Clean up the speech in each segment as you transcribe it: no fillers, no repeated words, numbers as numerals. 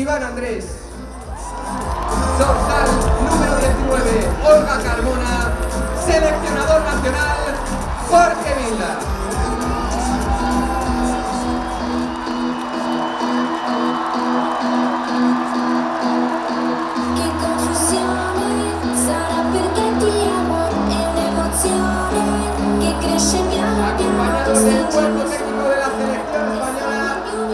Iván Andrés. Dorsal número 19, Olga Carmona. Seleccionador nacional, Jorge Vilda. Acompañados del cuerpo técnico de la selección española.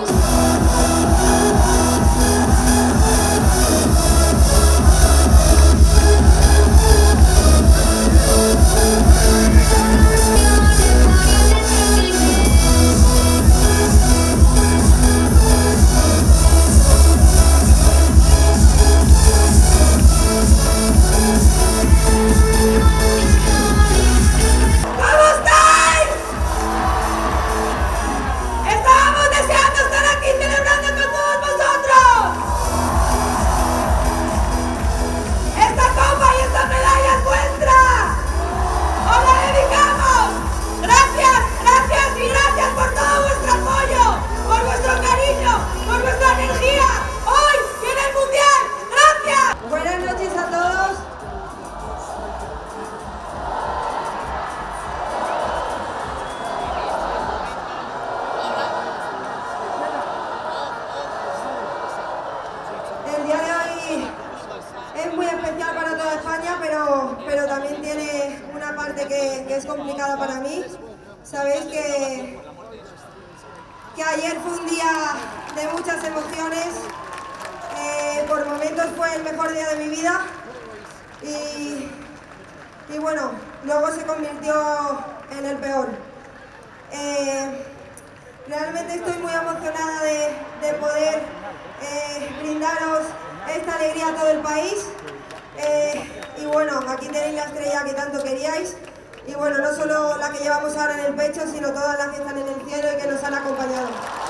Pero también tiene una parte que es complicada para mí. Sabéis que ayer fue un día de muchas emociones, por momentos fue el mejor día de mi vida y bueno, luego se convirtió en el peor. Realmente estoy muy emocionada de poder brindaros esta alegría a todo el país. Y bueno, aquí tenéis la estrella que tanto queríais y bueno, no solo la que llevamos ahora en el pecho, sino todas las que están en el cielo y que nos han acompañado.